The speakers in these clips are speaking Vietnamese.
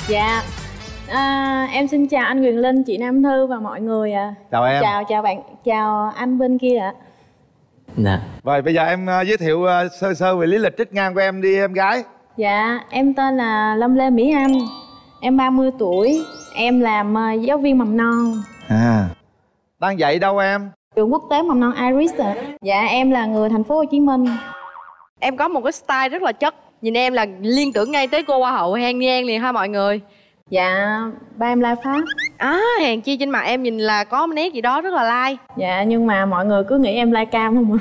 Dạ. Em xin chào anh Quyền Linh, chị Nam Thư và mọi người ạ. Chào em. Chào bạn, chào anh bên kia ạ. Dạ. Rồi bây giờ em giới thiệu sơ sơ về lý lịch trích ngang của em đi em gái. Dạ, em tên là Lâm Lê Mỹ Anh. Em 30 tuổi, em làm giáo viên mầm non. Đang dạy đâu em? Trường quốc tế mầm non Iris ạ. Dạ, em là người thành phố Hồ Chí Minh. Em có một cái style rất là chất. Nhìn em là liên tưởng ngay tới cô Hoa hậu Hàn Ni liền ha mọi người. Dạ, ba em lai Pháp. Hèn chi trên mặt em nhìn là có nét gì đó rất là lai. Dạ, nhưng mà mọi người cứ nghĩ em lai cam không ạ?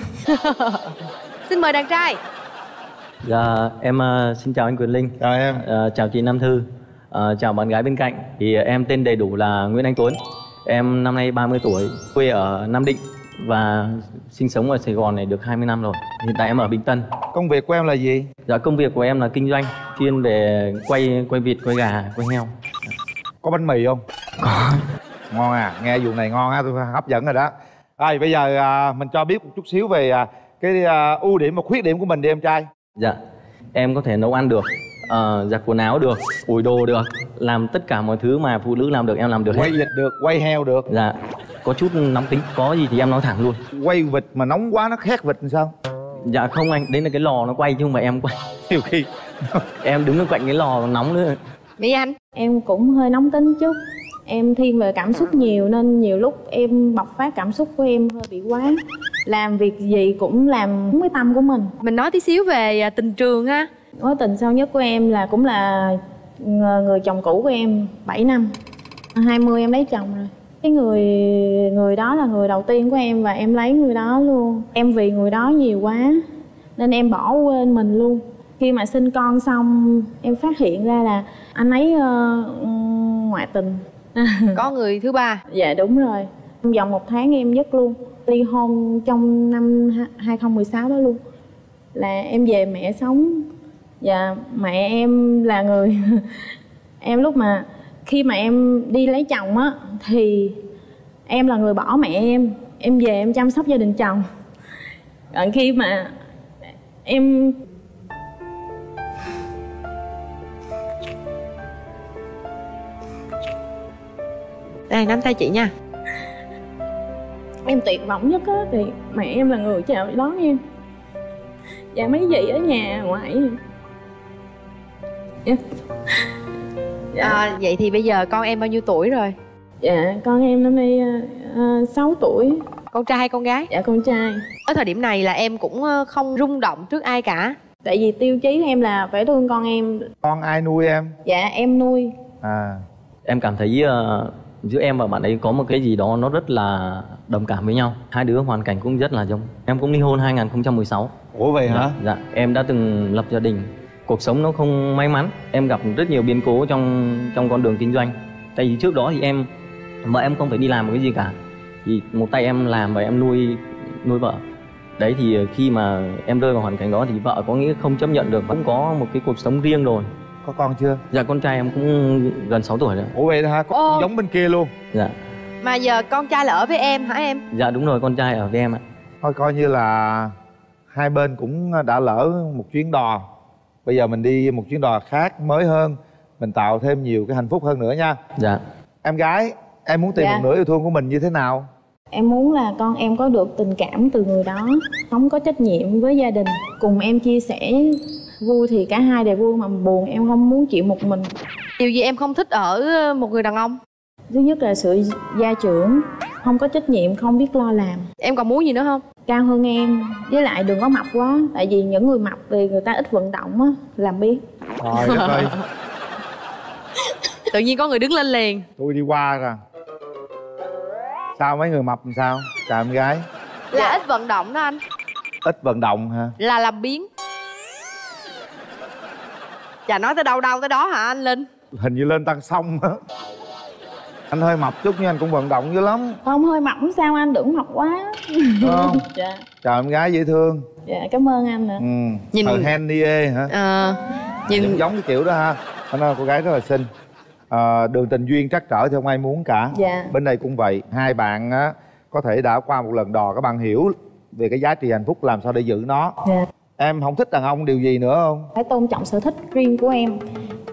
Xin mời đàn trai. Dạ, em xin chào anh Quyền Linh. Chào em. Chào chị Nam Thư. Chào bạn gái bên cạnh. Thì em tên đầy đủ là Nguyễn Anh Tuấn. Em năm nay 30 tuổi, quê ở Nam Định và sinh sống ở Sài Gòn này được 20 năm rồi. Hiện tại em ở Bình Tân. Công việc của em là gì? Dạ, công việc của em là kinh doanh, chuyên về quay vịt, quay gà, quay heo. Có bánh mì không? Có. Ngon à, nghe vụ này ngon á, tôi hấp dẫn rồi đó. Rồi bây giờ mình cho biết một chút xíu về cái ưu điểm và khuyết điểm của mình đi em trai. Dạ, em có thể nấu ăn được, giặt quần áo được, ủi đồ được, làm tất cả mọi thứ mà phụ nữ làm được em làm được hết. Quay vịt được, quay heo được. Dạ, có chút nóng tính, có gì thì em nói thẳng luôn. Quay vịt mà nóng quá nó khét vịt làm sao? Dạ không anh, đấy là cái lò nó quay chứ không phải em quay. Nhiều khi em đứng ở cạnh cái lò nóng nữa. Mỹ Anh. Em cũng hơi nóng tính chút. Em thiên về cảm xúc nhiều nên nhiều lúc em bộc phát cảm xúc của em hơi bị quá. Làm việc gì cũng làm đúng cái tâm của mình. Mình nói tí xíu về tình trường ha. Mối tình sâu nhất của em là cũng là người chồng cũ của em 7 năm. 20 em lấy chồng rồi. Cái người đó là người đầu tiên của em và em lấy người đó luôn. Em vì người đó nhiều quá nên em bỏ quên mình luôn. Khi mà sinh con xong em phát hiện ra là anh ấy ngoại tình. Có người thứ ba. Dạ đúng rồi. Trong vòng 1 tháng em dứt luôn. Ly hôn trong năm 2016 đó luôn. Là em về mẹ sống. Và mẹ em là người em lúc mà khi mà em đi lấy chồng á thì em là người bỏ mẹ em về em chăm sóc gia đình chồng. Còn khi mà em đây nắm tay chị nha. Em tuyệt vọng nhất á thì mẹ em là người chào đón em. Và mấy dì ở nhà ngoại. Vậy thì bây giờ con em bao nhiêu tuổi rồi? Dạ con em năm nay 6 tuổi. Con trai hay con gái? Dạ con trai. Ở thời điểm này là em cũng không rung động trước ai cả. Tại vì tiêu chí của em là phải thương con em. Con ai nuôi em? Dạ em nuôi. Em cảm thấy giữa em và bạn ấy có một cái gì đó nó rất là đồng cảm với nhau. Hai đứa hoàn cảnh cũng rất là giống. Em cũng ly hôn 2016. Ủa vậy hả? Dạ, em đã từng lập gia đình. Cuộc sống nó không may mắn. Em gặp rất nhiều biến cố trong con đường kinh doanh. Tại vì trước đó thì vợ em không phải đi làm một cái gì cả. Thì một tay em làm và em nuôi vợ. Đấy thì khi mà em rơi vào hoàn cảnh đó thì vợ có nghĩa không chấp nhận được. Cũng có một cái cuộc sống riêng rồi. Có con chưa? Dạ con trai em cũng gần 6 tuổi rồi. Ủa vậy hả? Có giống bên kia luôn. Dạ. Mà giờ con trai là ở với em hả em? Dạ đúng rồi, con trai ở với em ạ. Thôi coi như là hai bên cũng đã lỡ một chuyến đò. Bây giờ mình đi một chuyến đò khác mới hơn. Mình tạo thêm nhiều cái hạnh phúc hơn nữa nha. Dạ. Em gái, em muốn tìm một nửa yêu thương của mình như thế nào? Em muốn là con em có được tình cảm từ người đó, không có trách nhiệm với gia đình, cùng em chia sẻ. Vui thì cả hai đều vui, mà buồn em không muốn chịu một mình. Điều gì em không thích ở một người đàn ông? Thứ nhất là sự gia trưởng, không có trách nhiệm, không biết lo làm. Em còn muốn gì nữa không? Cao hơn em, với lại đừng có mập quá. Tại vì những người mập thì người ta ít vận động á, làm biết. Trời đất ơi. Tự nhiên có người đứng lên liền. Tôi đi qua rồi. Sao mấy người mập làm sao? Chào em gái. Là ít vận động đó anh. Ít vận động hả? Là làm biếng. Chà, nói tới đâu tới đó hả anh Linh? Hình như lên tăng sông á. Anh hơi mập chút nhưng anh cũng vận động dữ lắm. Không, hơi mập sao anh, đừng mập quá. Không. Dạ. Chào em gái dễ thương. Dạ cảm ơn anh ạ. Nhìn Henie hả? Nhìn giống cái kiểu đó ha. Anh nói cô gái rất là xinh. Đường tình duyên trắc trở thì không ai muốn cả. Dạ. Bên đây cũng vậy. Hai bạn á có thể đã qua một lần đò, các bạn hiểu về cái giá trị hạnh phúc làm sao để giữ nó. Dạ. Em không thích đàn ông điều gì nữa không? Phải tôn trọng sở thích riêng của em.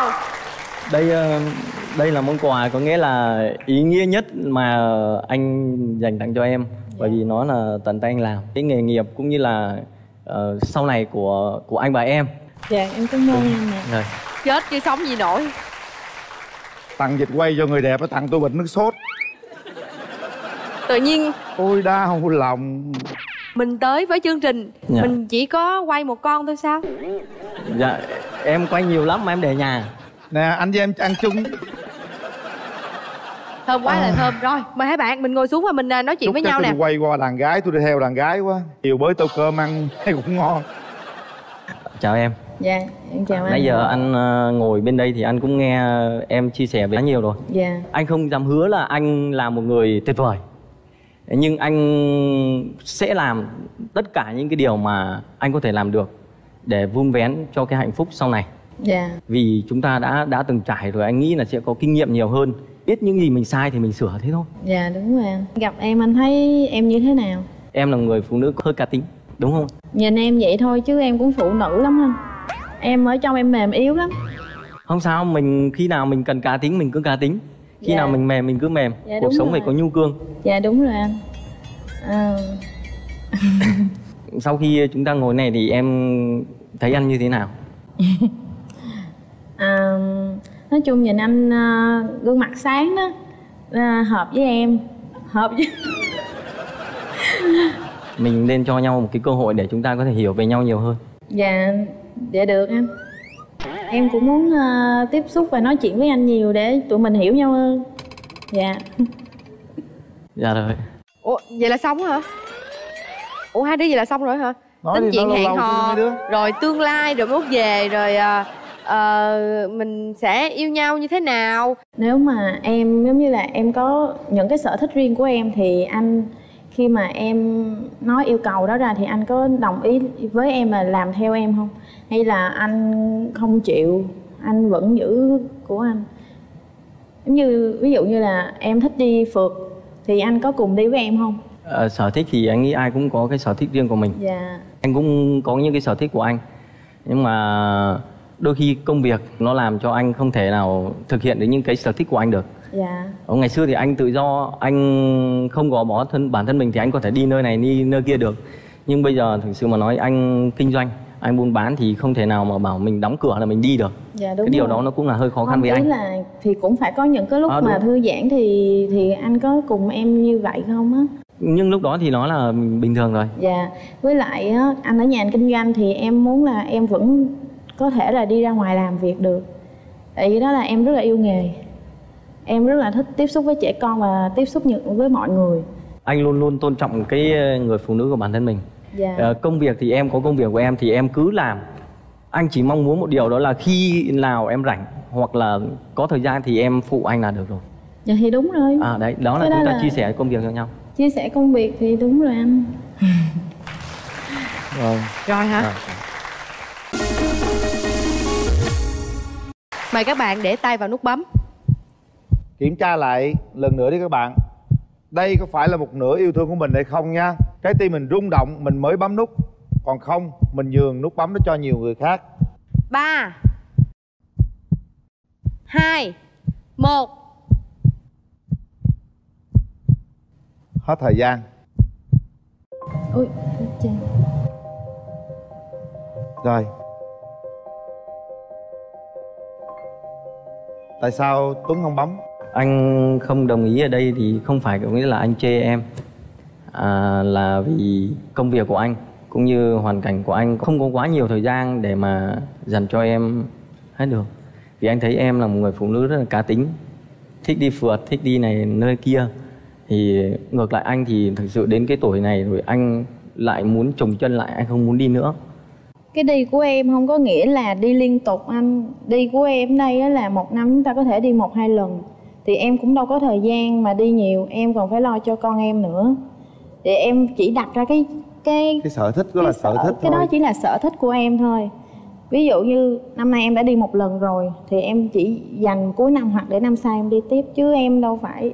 nào? Đây là món quà có nghĩa là ý nghĩa nhất mà anh dành tặng cho em, bởi vì nó là tận tay anh làm. Cái nghề nghiệp cũng như là sau này của anh và em. Dạ em cảm ơn em nè. Rồi. Chết chứ sống gì nổi. Tặng vịt quay cho người đẹp, tặng tôi bịch nước sốt. Tự nhiên Ôi đau lòng. mình tới với chương trình, Dạ. mình chỉ có quay một con thôi sao? Dạ, em quay nhiều lắm mà em để nhà. Nè anh với em ăn chung. Thơm quá là thơm. Rồi mời hai bạn mình ngồi xuống và mình nói chuyện với nhau nè. Tôi quay qua đàn gái, tôi đi theo đàn gái quá. Chiều bới tô cơm ăn thấy cũng ngon. Chào em. Dạ em chào anh. Nãy giờ anh ngồi bên đây thì anh cũng nghe em chia sẻ với nhiều rồi. Dạ. Anh không dám hứa là anh là một người tuyệt vời, nhưng anh sẽ làm tất cả những cái điều mà anh có thể làm được để vun vén cho cái hạnh phúc sau này. Dạ. Vì chúng ta đã từng trải rồi, anh nghĩ là sẽ có kinh nghiệm nhiều hơn, biết những gì mình sai thì mình sửa thế thôi. Dạ đúng rồi anh. Gặp em anh thấy em như thế nào? Em là người phụ nữ hơi cá tính, đúng không? Nhìn em vậy thôi chứ em cũng phụ nữ lắm anh. Em ở trong em mềm yếu lắm. Không sao, mình khi nào mình cần cá tính mình cứ cá tính, khi Dạ. nào mình mềm mình cứ mềm. Dạ, Cuộc đúng sống rồi. phải có nhu cương. Dạ đúng rồi anh. Sau khi chúng ta ngồi này thì em thấy anh như thế nào? Nói chung nhìn anh gương mặt sáng đó, hợp với em, hợp với Mình nên cho nhau một cái cơ hội để chúng ta có thể hiểu về nhau nhiều hơn. Dạ, dạ được anh. Em cũng muốn tiếp xúc và nói chuyện với anh nhiều để tụi mình hiểu nhau hơn. Dạ. Dạ rồi. Ủa vậy là xong hả? Ủa hai đứa vậy là xong rồi hả? Nói Tính đi, chuyện nói hẹn lâu lâu hò chứ mấy đứa. rồi tương lai rồi mốt về rồi mình sẽ yêu nhau như thế nào? Nếu mà em giống như là em có những cái sở thích riêng của em thì anh, khi mà em nói yêu cầu đó ra thì anh có đồng ý với em là làm theo em không? Hay là anh không chịu, anh vẫn giữ của anh? Giống như ví dụ như là em thích đi phượt thì anh có cùng đi với em không? Sở thích thì anh nghĩ ai cũng có cái sở thích riêng của mình. Dạ. Anh cũng có những cái sở thích của anh, nhưng mà đôi khi công việc nó làm cho anh không thể nào thực hiện được những cái sở thích của anh được. Dạ. Ngày xưa thì anh tự do, anh không gò bó bản thân mình thì anh có thể đi nơi này đi nơi kia được. Nhưng bây giờ thực sự mà nói, anh kinh doanh, anh buôn bán thì không thể nào mà bảo mình đóng cửa là mình đi được. Dạ đúng cái điều rồi. đó nó cũng là hơi khó khăn Không, với ý anh. là thì cũng phải có những cái lúc mà đúng. thư giãn thì anh có cùng em như vậy không á? Nhưng lúc đó thì nó là bình thường rồi. Dạ. Với lại á, anh ở nhà anh kinh doanh thì em muốn là em vẫn có thể là đi ra ngoài làm việc được. Tại vì đó là em rất là yêu nghề. Em rất là thích tiếp xúc với trẻ con và tiếp xúc với mọi người. Anh luôn luôn tôn trọng cái người phụ nữ của bản thân mình. Dạ. Công việc thì em có công việc của em thì em cứ làm. Anh chỉ mong muốn một điều, đó là khi nào em rảnh hoặc là có thời gian thì em phụ anh là được rồi. Dạ thì đúng rồi. Đấy, đó là Cái đó chúng ta là chia sẻ công việc cho nhau. chia sẻ công việc thì đúng rồi anh. Rồi hả? Rồi. Mời các bạn để tay vào nút bấm. Kiểm tra lại lần nữa đi các bạn. Đây có phải là một nửa yêu thương của mình hay không nha. Trái tim mình rung động mình mới bấm nút, còn không mình nhường nút bấm đó cho nhiều người khác. 3 2 1. Hết thời gian. Ôi trời. Rồi. Tại sao Tuấn không bấm? Anh không đồng ý ở đây thì không phải có nghĩa là anh chê em, là vì công việc của anh cũng như hoàn cảnh của anh không có quá nhiều thời gian để mà dành cho em hết được. Vì anh thấy em là một người phụ nữ rất là cá tính, thích đi phượt, thích đi này nơi kia. Thì ngược lại anh thì thực sự đến cái tuổi này rồi anh lại muốn chồng chân lại, anh không muốn đi nữa. Cái đi của em không có nghĩa là đi liên tục anh. Đi của em đây là một năm chúng ta có thể đi 1-2 lần. Thì em cũng đâu có thời gian mà đi nhiều. Em còn phải lo cho con em nữa. Thì em chỉ đặt ra cái sở thích đó là sở thích cái thôi. đó chỉ là sở thích của em thôi. Ví dụ như năm nay em đã đi 1 lần rồi thì em chỉ dành cuối năm hoặc để năm sau em đi tiếp. Chứ em đâu phải,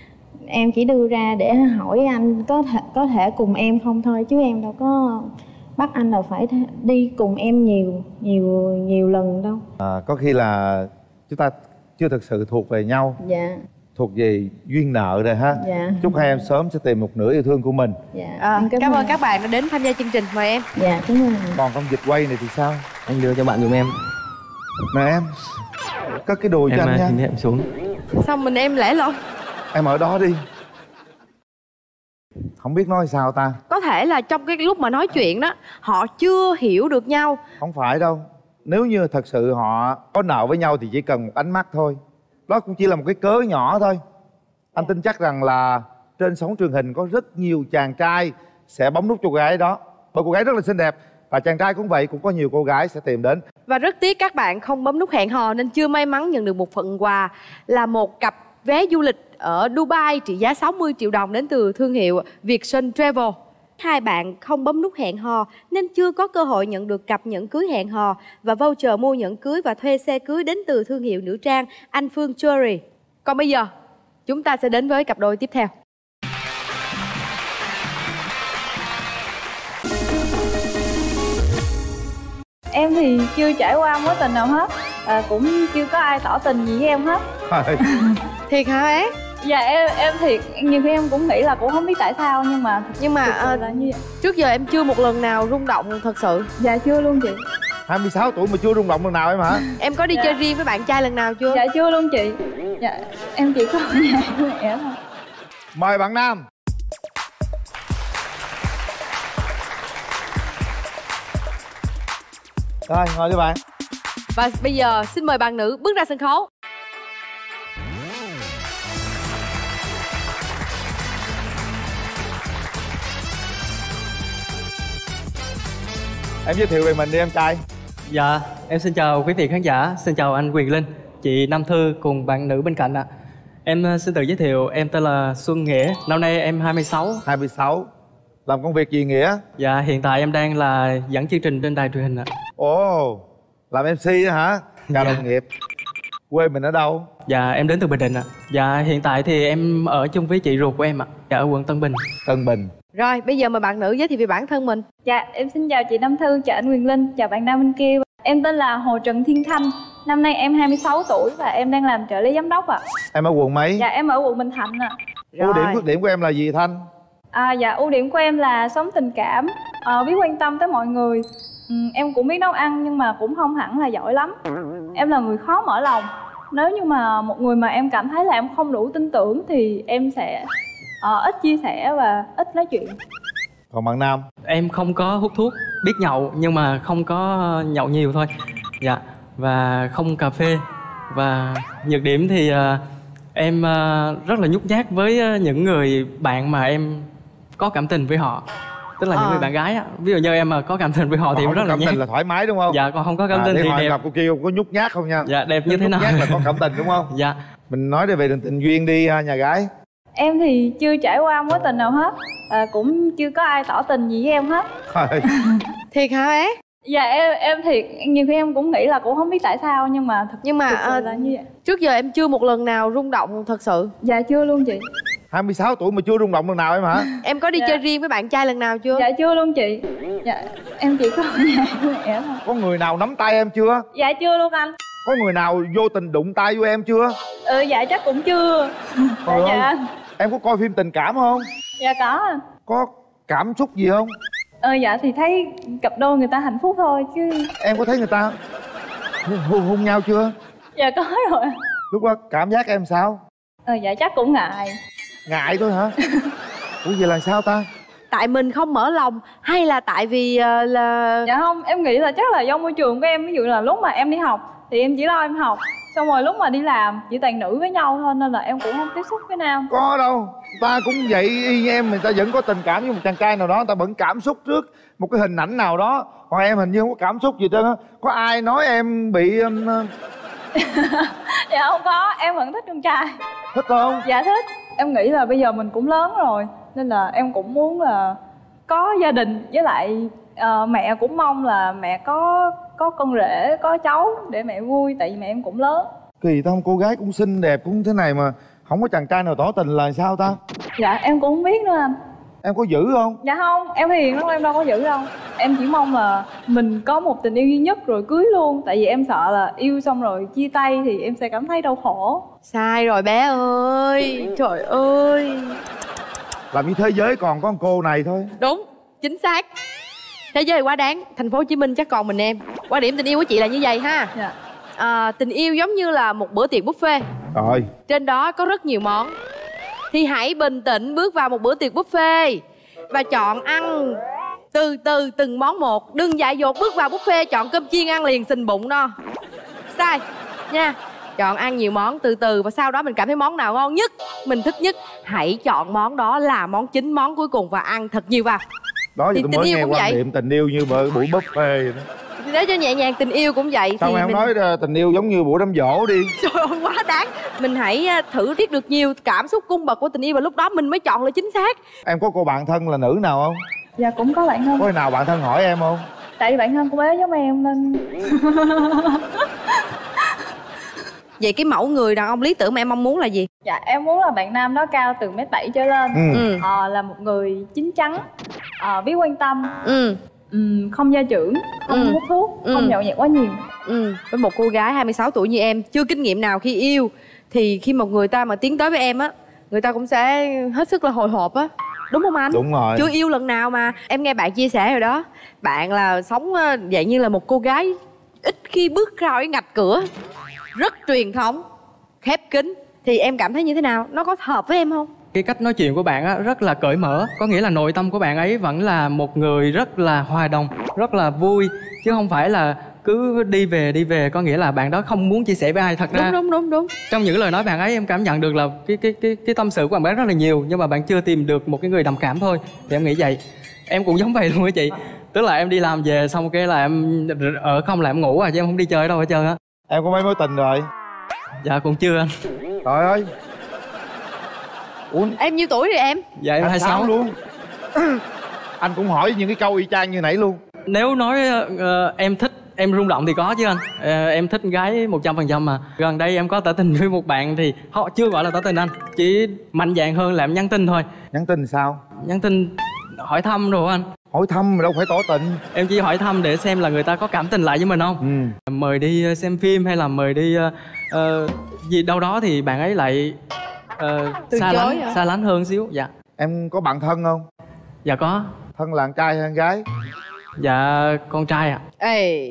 em chỉ đưa ra để hỏi anh có thể cùng em không thôi. Chứ em đâu có bắt anh là phải đi cùng em nhiều lần đâu. Có khi là chúng ta chưa thực sự thuộc về nhau. Dạ. Thuộc về duyên nợ rồi ha. Dạ. Chúc hai em sớm sẽ tìm một nửa yêu thương của mình. Dạ. Cảm ơn các bạn đã đến tham gia chương trình, mời em. Dạ, cảm ơn. Còn trong dịch quay này thì sao? Anh đưa cho bạn giùm em. Nè em, cất cái đùi cho anh nha. Em em xuống. Sao mình em lẻ loi? Em ở đó đi. Không biết nói sao ta. Có thể là trong cái lúc mà nói chuyện đó họ chưa hiểu được nhau. Không phải đâu. Nếu như thật sự họ có nợ với nhau thì chỉ cần một ánh mắt thôi. Đó cũng chỉ là một cái cớ nhỏ thôi. Anh tin chắc rằng là trên sóng truyền hình có rất nhiều chàng trai sẽ bấm nút cho cô gái đó. Bởi cô gái rất là xinh đẹp. Và chàng trai cũng vậy, cũng có nhiều cô gái sẽ tìm đến. Và rất tiếc các bạn không bấm nút hẹn hò nên chưa may mắn nhận được một phần quà là một cặp vé du lịch ở Dubai trị giá 60 triệu đồng đến từ thương hiệu Vietsun Travel. Hai bạn không bấm nút hẹn hò nên chưa có cơ hội nhận được cặp nhẫn cưới hẹn hò và voucher mua nhẫn cưới và thuê xe cưới đến từ thương hiệu nữ trang Anh Phương Jewelry. Còn bây giờ chúng ta sẽ đến với cặp đôi tiếp theo. Em thì chưa trải qua mối tình nào hết, cũng chưa có ai tỏ tình gì với em hết. Thiệt hả bé? Dạ em thiệt, nhiều khi em cũng nghĩ là cũng không biết tại sao nhưng mà là như vậy. Trước giờ em chưa một lần nào rung động thật sự? Dạ chưa luôn chị. 26 tuổi mà chưa rung động lần nào em hả? Em có đi chơi riêng với bạn trai lần nào chưa? Dạ chưa luôn chị. Dạ em chỉ có ở nhà với mẹ thôi. Mời bạn nam. Rồi ngồi đi bạn. Và bây giờ xin mời bạn nữ bước ra sân khấu. Em giới thiệu về mình đi em trai. Dạ, em xin chào quý vị khán giả, xin chào anh Quyền Linh, chị Nam Thư cùng bạn nữ bên cạnh ạ. Em xin tự giới thiệu, em tên là Xuân Nghĩa, năm nay em 26. 26. Làm công việc gì Nghĩa? Dạ, hiện tại em đang là dẫn chương trình trên đài truyền hình ạ. Ồ, làm MC đó hả? Chào đồng nghiệp. Quê mình ở đâu? Dạ, em đến từ Bình Định ạ. Dạ, hiện tại thì em ở chung với chị ruột của em ạ. Dạ, ở quận Tân Bình. Tân Bình. Rồi, bây giờ mời bạn nữ giới thiệu về bản thân mình. Dạ, em xin chào chị Nam Thư, chào anh Quyền Linh, chào bạn nam bên kia. Em tên là Hồ Trần Thiên Thanh. Năm nay em 26 tuổi và em đang làm trợ lý giám đốc ạ. Em ở quận mấy? Dạ, em ở quận Bình Thạnh ạ. Ưu điểm khuyết điểm của em là gì Thanh? Dạ, ưu điểm của em là sống tình cảm, biết quan tâm tới mọi người. Em cũng biết nấu ăn nhưng mà cũng không hẳn là giỏi lắm. Em là người khó mở lòng. Nếu như mà một người mà em cảm thấy là em không đủ tin tưởng thì em sẽ ít chia sẻ và ít nói chuyện. Còn bạn nam? Em không có hút thuốc, biết nhậu nhưng mà không có nhậu nhiều thôi. Dạ, và không cà phê. Và nhược điểm thì em rất là nhút nhát với những người bạn mà em có cảm tình với họ. Tức là những người bạn gái á. Ví dụ như em mà có cảm tình với họ thì em rất là nhát. Cảm tình là thoải mái đúng không? Dạ, còn không có cảm tình thì đẹp. Gặp cô kia có nhút nhát không nha? Dạ, đẹp như thế nào? Nhút nhát là có cảm tình đúng không? Dạ. Mình nói về tình duyên đi nhà gái. Em thì chưa trải qua mối tình nào hết, cũng chưa có ai tỏ tình gì với em hết. Thiệt hả bé? Dạ em thiệt, nhiều khi em cũng nghĩ là cũng không biết tại sao nhưng mà thực sự là như vậy. Trước giờ em chưa một lần nào rung động thật sự? Dạ chưa luôn chị. 26 tuổi mà chưa rung động lần nào em hả? Em có đi chơi riêng với bạn trai lần nào chưa? Dạ chưa luôn chị. Dạ em chỉ có ở nhà với mẹ thôi. Có người nào nắm tay em chưa? Dạ chưa luôn anh. Có người nào vô tình đụng tay với em chưa? Dạ chắc cũng chưa. Dạ. Em có coi phim tình cảm không? Dạ có. Có cảm xúc gì không? Dạ thì thấy cặp đôi người ta hạnh phúc thôi chứ. Em có thấy người ta hôn nhau chưa? Dạ có rồi. Lúc đó cảm giác em sao? Dạ chắc cũng ngại. Ngại thôi hả? Ủa vậy là sao ta? Tại mình không mở lòng hay là tại vì là... Dạ không, em nghĩ là chắc là do môi trường của em. Ví dụ là lúc mà em đi học thì em chỉ lo em học, xong rồi lúc mà đi làm chỉ toàn nữ với nhau thôi nên là em cũng không tiếp xúc với nam. Có đâu, ta cũng vậy y như em, người ta vẫn có tình cảm với một chàng trai nào đó, người ta vẫn cảm xúc trước một cái hình ảnh nào đó. Còn em hình như không có cảm xúc gì trơn á. Có ai nói em bị Dạ không có, em vẫn thích con trai. thích không? Dạ thích. Em nghĩ là bây giờ mình cũng lớn rồi nên là em cũng muốn là có gia đình, với lại mẹ cũng mong là mẹ có con rể, có cháu để mẹ vui, tại vì mẹ em cũng lớn. Kỳ ta, cô gái cũng xinh đẹp cũng thế này mà không có chàng trai nào tỏ tình là sao ta? Dạ em cũng không biết nữa anh. Em có giữ không? Dạ không, em hiền lắm, em đâu có giữ đâu. Em chỉ mong là mình có một tình yêu duy nhất rồi cưới luôn. Tại vì em sợ là yêu xong rồi chia tay thì em sẽ cảm thấy đau khổ. Sai rồi bé ơi. Trời ơi. Làm như thế giới còn có con cô này thôi. Đúng, chính xác. Thế giới quá đáng. Thành phố Hồ Chí Minh chắc còn mình em. Quan điểm tình yêu của chị là như vậy ha. Dạ. Tình yêu giống như là một bữa tiệc buffet. Rồi. Trên đó có rất nhiều món. Thì hãy bình tĩnh bước vào một bữa tiệc buffet và chọn ăn từ từ từng món một. Đừng dại dột bước vào buffet chọn cơm chiên ăn liền xình bụng no. Sai nha. Chọn ăn nhiều món từ từ và sau đó mình cảm thấy món nào ngon nhất, mình thích nhất, hãy chọn món đó là món chính, món cuối cùng và ăn thật nhiều vào. Đó thì giờ tôi mới nghe quan niệm tình yêu như buổi buffet vậy đó. Để cho nhẹ nhàng, tình yêu cũng vậy. Sao thì em mình... nói tình yêu giống như buổi đám giỗ đi. Trời ơi quá đáng. Mình hãy thử biết được nhiều cảm xúc cung bậc của tình yêu và lúc đó mình mới chọn là chính xác. Em có cô bạn thân là nữ nào không? Dạ cũng có bạn thân. Có khi nào bạn thân hỏi em không? Tại vì bạn thân của bé giống em nên Vậy cái mẫu người đàn ông lý tưởng mà em mong muốn là gì? dạ em muốn là bạn nam đó cao từ 1m7 trở lên. Là một người chín chắn, biết quan tâm, không gia trưởng, không hút thuốc, không nhậu nhẹt quá nhiều. Với một cô gái 26 tuổi như em, chưa kinh nghiệm nào khi yêu, thì khi một người ta mà tiến tới với em á, người ta cũng sẽ hết sức là hồi hộp á. Đúng không anh? Đúng rồi. Chưa yêu lần nào mà. Em nghe bạn chia sẻ rồi đó. Bạn là sống dạng như là một cô gái ít khi bước ra khỏi ngạch cửa, rất truyền thống, khép kín. Thì em cảm thấy như thế nào? Nó có hợp với em không? Cái cách nói chuyện của bạn á, rất là cởi mở. Có nghĩa là nội tâm của bạn ấy vẫn là một người rất là hòa đồng, rất là vui. Chứ không phải là cứ đi về. Có nghĩa là bạn đó không muốn chia sẻ với ai. Thật ra Đúng. trong những lời nói bạn ấy em cảm nhận được là cái tâm sự của bạn ấy rất là nhiều. Nhưng mà bạn chưa tìm được một cái người đồng cảm thôi. Thì em nghĩ vậy. Em cũng giống vậy luôn á chị. Tức là em đi làm về xong cái là em ở không là em ngủ chứ em không đi chơi đâu hết trơn á. Em có mấy mối tình rồi? Dạ cũng chưa anh. Trời ơi. Ủa? Em nhiêu tuổi rồi em? Dạ em 26 luôn. Anh cũng hỏi những cái câu y chang như nãy luôn. Nếu nói em thích, em rung động thì có chứ anh. Em thích gái 100% mà. Gần đây em có tỏ tình với một bạn thì họ chưa gọi là tỏ tình anh. Chỉ mạnh dạn hơn là em nhắn tin thôi. Nhắn tin sao? Nhắn tin hỏi thăm rồi anh. Hỏi thăm mà đâu phải tỏ tình. Em chỉ hỏi thăm để xem là người ta có cảm tình lại với mình không. Mời đi xem phim hay là mời đi gì đâu đó thì bạn ấy lại xa lánh hơn xíu. Dạ. Em có bạn thân không? Dạ có. Thân là con trai hay con gái? Dạ con trai ạ. Ê.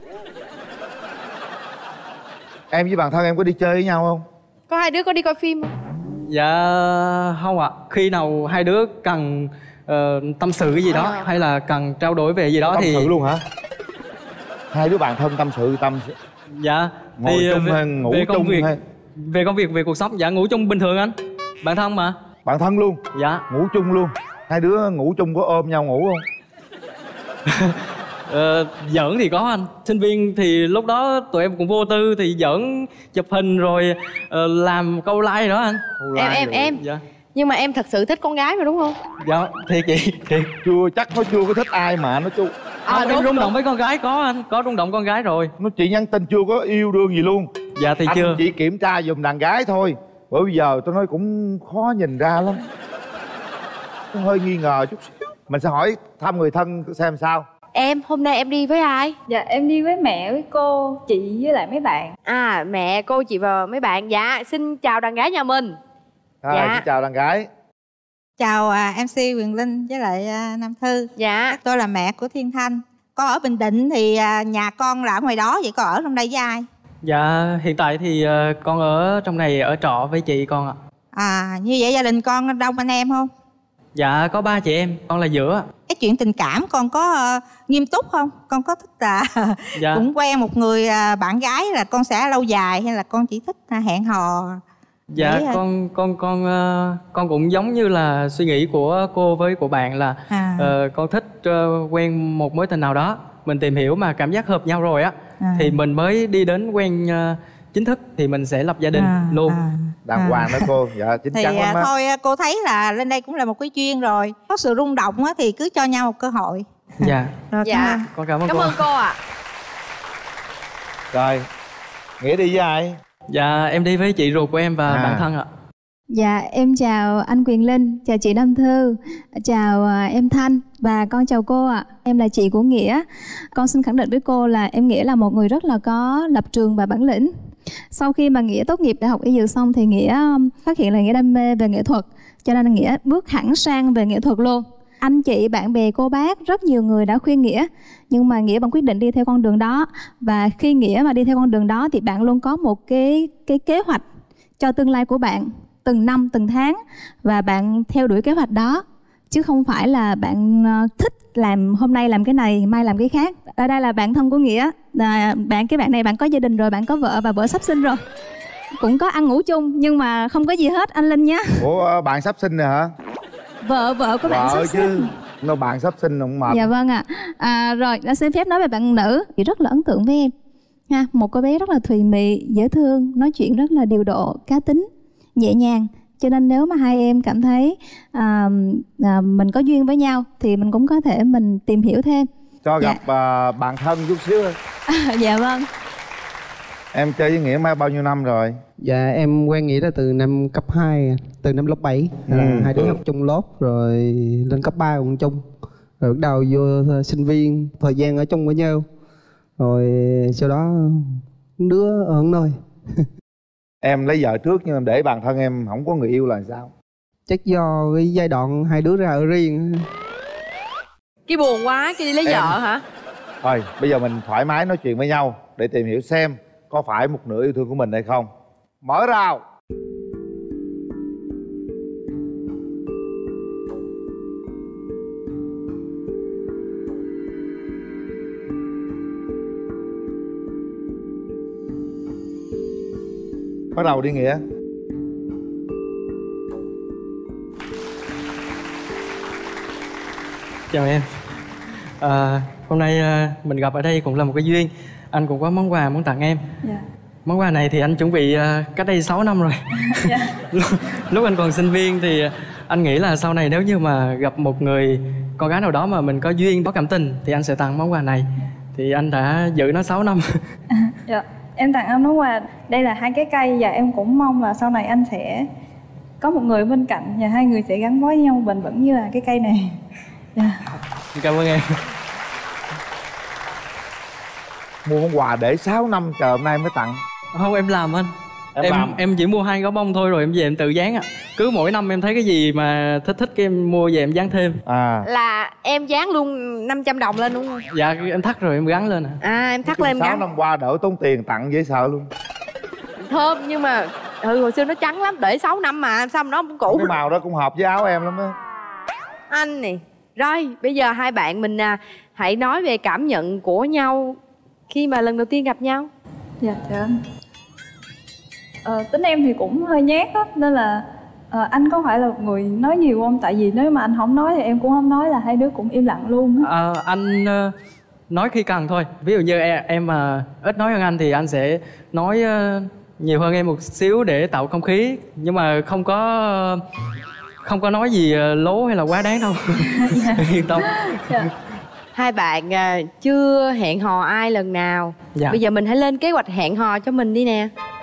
Em với bạn thân em có đi chơi với nhau không? Có hai đứa có đi coi phim không? Dạ không ạ. Khi nào hai đứa cần tâm sự cái gì đó hay là cần trao đổi về gì đó tâm thì... Tâm sự luôn hả? Hai đứa bạn thân tâm sự Dạ. Ngồi thì chung hay ngủ chung việc, hay? Về công việc, về cuộc sống. Dạ ngủ chung bình thường anh. Bạn thân mà. Bạn thân luôn? Dạ. Ngủ chung luôn? Hai đứa ngủ chung có ôm nhau ngủ không? Giỡn thì có anh. Sinh viên thì lúc đó tụi em cũng vô tư thì giỡn chụp hình rồi làm câu like đó anh. Em Dạ. Nhưng mà em thật sự thích con gái mà đúng không? Dạ thiệt chị, thiệt. Chắc nó chưa có thích ai mà nó chú. Em rung động với con gái có anh. Có rung động con gái rồi. Nó chỉ nhắn tin chưa có yêu đương gì luôn. Dạ thì anh chưa. Chỉ kiểm tra giùm đàn gái thôi. Bởi bây giờ tôi nói cũng khó nhìn ra lắm. Nó hơi nghi ngờ chút xíu. Mình sẽ hỏi thăm người thân xem sao. Em, hôm nay em đi với ai? Dạ em đi với mẹ, với cô, chị với lại mấy bạn. À mẹ, cô, chị và mấy bạn. Dạ, xin chào đàn gái nhà mình. Dạ. Xin chào đàn gái. Chào MC Quyền Linh với lại Nam Thư. Dạ. Tôi là mẹ của Thiên Thanh. Con ở Bình Định thì nhà con là ở ngoài đó. Vậy con ở trong đây với ai? Dạ hiện tại thì con ở trong này ở trọ với chị con ạ. Như vậy gia đình con đông anh em không? Dạ có 3 chị em, con là giữa. Cái chuyện tình cảm con có nghiêm túc không? Con có thích là dạ. cũng quen một người bạn gái là con sẽ lâu dài hay là con chỉ thích hẹn hò? Dạ con cũng giống như là suy nghĩ của cô với của bạn là con thích quen một mối tình nào đó, mình tìm hiểu mà cảm giác hợp nhau rồi á thì mình mới đi đến quen chính thức thì mình sẽ lập gia đình luôn. Đàng hoàng đó cô. Dạ chính thì chắn lắm á. Thôi cô thấy là lên đây cũng là một cái duyên rồi, có sự rung động á thì cứ cho nhau một cơ hội. Dạ. Rồi, dạ. Con cảm ơn cô. Cảm ơn cô ạ. Rồi Nghĩa đi với ai? Dạ em đi với chị ruột của em và bạn thân ạ. Dạ, em chào anh Quyền Linh, chào chị Nam Thư, chào em Thanh và con chào cô ạ. Em là chị của Nghĩa. Con xin khẳng định với cô là em Nghĩa là một người rất là có lập trường và bản lĩnh. Sau khi mà Nghĩa tốt nghiệp Đại học Y Dược xong thì Nghĩa phát hiện là Nghĩa đam mê về nghệ thuật, cho nên là Nghĩa bước hẳn sang về nghệ thuật luôn. Anh chị, bạn bè, cô bác, rất nhiều người đã khuyên Nghĩa, nhưng mà Nghĩa vẫn quyết định đi theo con đường đó. Và khi Nghĩa mà đi theo con đường đó thì bạn luôn có một cái kế hoạch cho tương lai của bạn, từng năm, từng tháng, và bạn theo đuổi kế hoạch đó, chứ không phải là bạn thích làm hôm nay làm cái này, mai làm cái khác. Ở đây là bạn thân của Nghĩa, cái bạn này bạn có gia đình rồi, bạn có vợ và vợ sắp sinh rồi, cũng có ăn ngủ chung, nhưng mà không có gì hết anh Linh nhé. Ủa bạn sắp sinh rồi hả? Vợ của bạn sắp sinh. Nó bạn sắp sinh không mệt. Dạ vâng ạ. Rồi, đã xin phép nói về bạn nữ. Chị rất là ấn tượng với em ha. Một cô bé rất là thùy mị, dễ thương, nói chuyện rất là điều độ, cá tính, nhẹ nhàng. Cho nên nếu mà hai em cảm thấy mình có duyên với nhau thì mình cũng có thể mình tìm hiểu thêm. Cho gặp bạn thân chút xíu thôi. Dạ vâng. Em chơi với Nghĩa mai bao nhiêu năm rồi? Dạ em quen Nghĩa là từ năm cấp 2, từ năm lớp 7 hai đứa học chung lớp, rồi lên cấp 3 cùng chung, rồi bắt đầu vô sinh viên, thời gian ở chung với nhau, rồi sau đó đứa ở nơi. Em lấy vợ trước nhưng để bản thân em không có người yêu là sao? Chắc do cái giai đoạn hai đứa ra ở riêng. Cái buồn quá, cái đi lấy vợ hả? Thôi bây giờ mình thoải mái nói chuyện với nhau để tìm hiểu xem có phải một nửa yêu thương của mình hay không. Mở rào. Bắt đầu đi Nghĩa. Chào em. Hôm nay mình gặp ở đây cũng là một cái duyên. Anh cũng có món quà muốn tặng em. Dạ. Món quà này thì anh chuẩn bị cách đây 6 năm rồi. Dạ. Lúc anh còn sinh viên thì anh nghĩ là sau này nếu như mà gặp một người con gái nào đó mà mình có duyên, có cảm tình thì anh sẽ tặng món quà này. Thì anh đã giữ nó 6 năm. Dạ. Em tặng anh món quà. Đây là 2 cái cây và em cũng mong là sau này anh sẽ có một người bên cạnh và hai người sẽ gắn bó với nhau bền vững như là cái cây này. Dạ. Cảm ơn em. Mua món quà để 6 năm chờ hôm nay mới tặng. Không, em làm anh. Em chỉ mua 2 gáo bông thôi rồi em về em tự dán ạ. Cứ mỗi năm em thấy cái gì mà thích cái em mua về em dán thêm. Là em dán luôn 500 đồng lên đúng không? Dạ em thắt rồi em gắn lên em thắt lên em gắn. 6 năm qua đỡ tốn tiền tặng dễ sợ luôn. Thơm nhưng mà hồi xưa nó trắng lắm, để 6 năm mà sao mà nó cũng cũ. Cái màu đó cũng hợp với áo em lắm á. Anh này. Rồi bây giờ hai bạn mình hãy nói về cảm nhận của nhau khi mà lần đầu tiên gặp nhau. Dạ chào anh. Tính em thì cũng hơi nhát á, nên là anh có phải là một người nói nhiều không? Tại vì nếu mà anh không nói thì em cũng không nói, là hai đứa cũng im lặng luôn á. Anh nói khi cần thôi. Ví dụ như em mà ít nói hơn anh thì anh sẽ nói nhiều hơn em một xíu để tạo không khí. Nhưng mà không có nói gì lố hay là quá đáng đâu. Dạ. Yên tâm. Dạ. Hai bạn chưa hẹn hò ai lần nào. Dạ. Bây giờ mình hãy lên kế hoạch hẹn hò cho mình đi nè.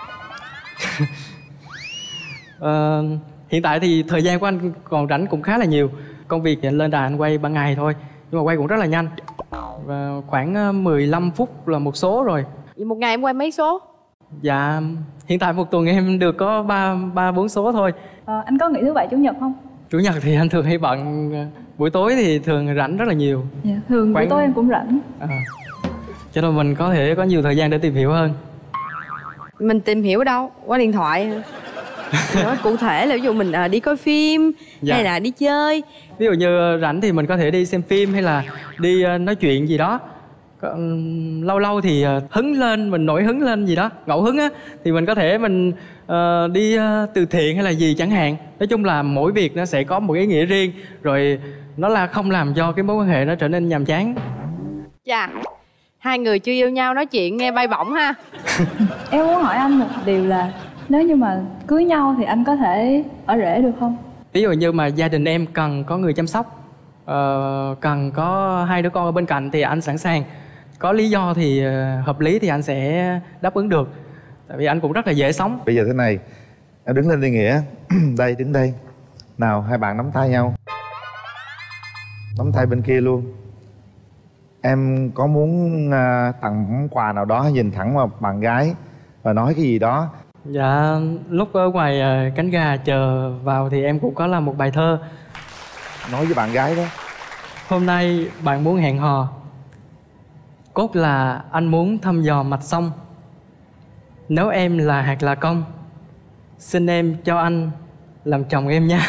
Hiện tại thì thời gian của anh còn rảnh cũng khá là nhiều. Công việc lên đài anh quay ban ngày thôi, nhưng mà quay cũng rất là nhanh. Và khoảng 15 phút là một số rồi. Vậy một ngày em quay mấy số? Dạ hiện tại một tuần em được có 3-4 số thôi. Anh có nghỉ thứ bảy chủ nhật không? Chủ nhật thì anh thường hay bận. Buổi tối thì thường rảnh rất là nhiều. Dạ, thường buổi tối em cũng rảnh. Cho nên mình có thể có nhiều thời gian để tìm hiểu hơn. Mình tìm hiểu ở đâu? Qua điện thoại hả? Nói cụ thể là ví dụ mình đi coi phim hay là đi chơi. Ví dụ như rảnh thì mình có thể đi xem phim hay là đi nói chuyện gì đó. Lâu lâu thì hứng lên, mình nổi hứng lên gì đó, ngẫu hứng á, thì mình có thể mình đi từ thiện hay là gì chẳng hạn. Nói chung là mỗi việc nó sẽ có một ý nghĩa riêng, rồi nó là không làm cho cái mối quan hệ nó trở nên nhàm chán. Chà, hai người chưa yêu nhau nói chuyện nghe bay bổng ha. Em muốn hỏi anh một điều là nếu như mà cưới nhau thì anh có thể ở rể được không? Ví dụ như mà gia đình em cần có người chăm sóc, cần có 2 đứa con ở bên cạnh thì anh sẵn sàng. Có lý do thì hợp lý thì anh sẽ đáp ứng được. Tại vì anh cũng rất là dễ sống. Bây giờ thế này, Em đứng lên đi Nghĩa. Đây, đứng đây. Nào, hai bạn nắm tay nhau. Nắm tay bên kia luôn. Em có muốn tặng món quà nào đó, nhìn thẳng vào bạn gái và nói cái gì đó? Dạ, lúc ở ngoài cánh gà chờ vào thì em cũng có làm một bài thơ. Nói với bạn gái đó. Hôm nay bạn muốn hẹn hò, cốt là anh muốn thăm dò mạch sông. Nếu em là hạt là công, xin em cho anh làm chồng em nha.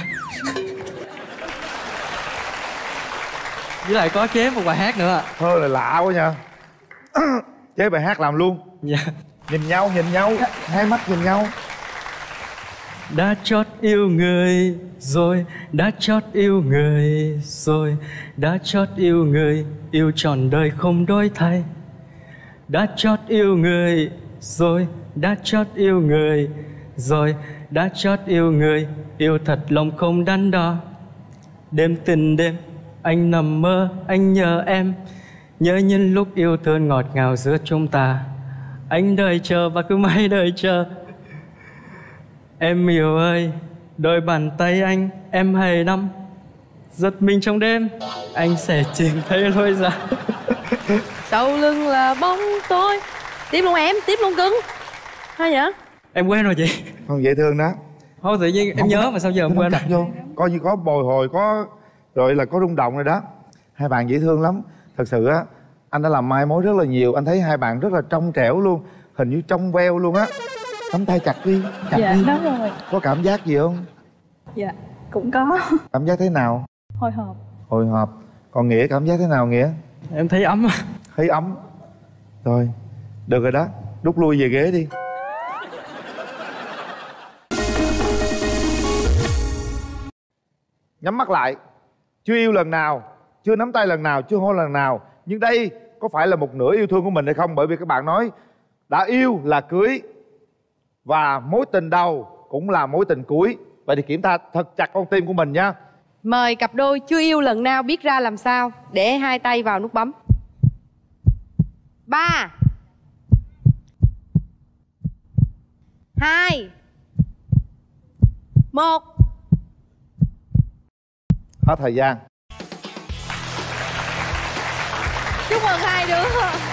Với lại có chế một bài hát nữa ạ. Thơ là lạ quá nha. Chế bài hát làm luôn. Dạ. Nhìn nhau, hai mắt nhìn nhau. Đã chót yêu người rồi, đã chót yêu người rồi, đã chót yêu người, yêu trọn đời không đổi thay. Đã chót yêu người rồi, đã chót yêu người rồi, đã chót yêu người, yêu thật lòng không đắn đo. Đêm tình đêm, anh nằm mơ, anh nhớ em, nhớ những lúc yêu thương ngọt ngào giữa chúng ta. Anh đợi chờ và cứ mãi đợi chờ. Em yêu ơi, đôi bàn tay anh em hãy nắm. Giật mình trong đêm, anh sẽ tìm thấy lối ra. Sau lưng là bóng tối. Tiếp luôn em, tiếp luôn cưng. Hay vậy? Em quên rồi chị. Không, dễ thương đó. Thôi tự nhiên em nhớ mà sao giờ em quên. Chặt vô, coi như có bồi hồi, có rồi là có rung động rồi đó. Hai bạn dễ thương lắm. Thật sự á, anh đã làm mai mối rất là nhiều. Anh thấy hai bạn rất là trong trẻo luôn. Hình như trong veo luôn á. Nắm tay chặt đi, chặt dạ, đi. đúng rồi. Có cảm giác gì không? Dạ, cũng có. Cảm giác thế nào? Hồi hộp. Hồi hộp. Còn Nghĩa cảm giác thế nào Nghĩa? Em thấy ấm. Thấy ấm. Rồi, được rồi đó. Rút lui về ghế đi. Nhắm mắt lại. Chưa yêu lần nào, chưa nắm tay lần nào, chưa hôn lần nào. Nhưng đây có phải là một nửa yêu thương của mình hay không? Bởi vì các bạn nói đã yêu là cưới, và mối tình đầu cũng là mối tình cuối. Vậy thì kiểm tra thật chặt con tim của mình nha. Mời cặp đôi chưa yêu lần nào biết ra làm sao. Để hai tay vào nút bấm. 3 2 1. Hết thời gian. Chúc mừng hai đứa.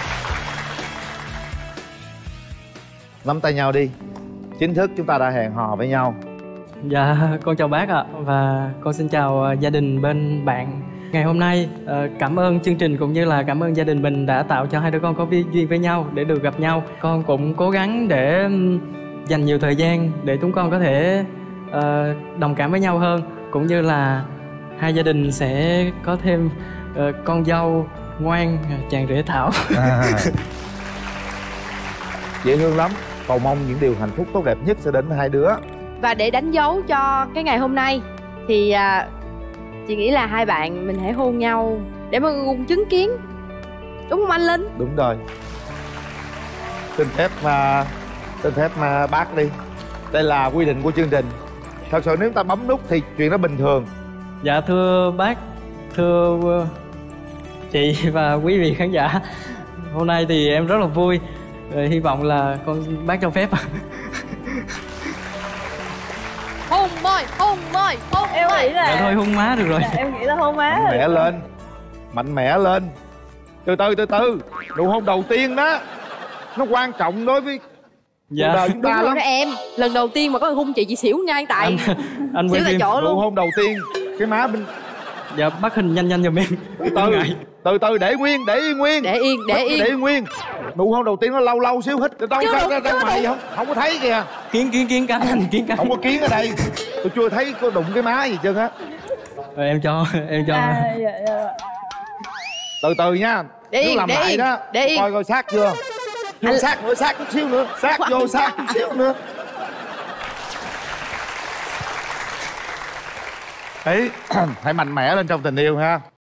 Nắm tay nhau đi. Chính thức chúng ta đã hẹn hò với nhau. Dạ, con chào bác ạ. Và con xin chào gia đình bên bạn. Ngày hôm nay cảm ơn chương trình cũng như là cảm ơn gia đình mình đã tạo cho hai đứa con có duyên với nhau để được gặp nhau. Con cũng cố gắng để dành nhiều thời gian để chúng con có thể đồng cảm với nhau hơn, cũng như là hai gia đình sẽ có thêm con dâu ngoan, chàng rể thảo. Dễ thương lắm. Cầu mong những điều hạnh phúc tốt đẹp nhất sẽ đến với hai đứa. Và để đánh dấu cho cái ngày hôm nay thì chị nghĩ là hai bạn mình hãy hôn nhau để mà cùng chứng kiến. Đúng không anh Linh? Đúng rồi. Xin phép bác đi. Đây là quy định của chương trình. Thật sự nếu ta bấm nút thì chuyện đó bình thường. Dạ thưa bác, thưa chị và quý vị khán giả, hôm nay thì em rất là vui. Hy vọng là bác cho phép. Hôn môi, hôn môi, hôn em môi. nghĩ là Dạ thôi hôn má được rồi. Dạ, em nghĩ là hôn má mạnh mẽ lên, mạnh mẽ lên. Từ từ. Nụ hôn đầu tiên đó nó quan trọng đối với cuộc đời chúng ta đúng rồi lắm đó em. Lần đầu tiên mà có người hôn chị xỉu ngay tại anh xỉu tại chỗ nụ luôn. hôn đầu tiên cái má bên. Dạ bắt hình nhanh giùm em. Từ để nguyên, để yên nguyên. Nụ hôn đầu tiên nó lâu xíu, hít đâu ra mày không có thấy kìa. Kiến cánh anh, kiến cánh. Không có kiến ở đây. Tôi chưa thấy có đụng cái má gì trơn á. Rồi em cho. dạ. Từ nha. Để yên, làm lại đó. Để yên. Coi sát chưa. Vô sát nữa, sát chút xíu nữa. Sát vô sát chút xíu nữa. Đấy, hãy mạnh mẽ lên trong tình yêu ha.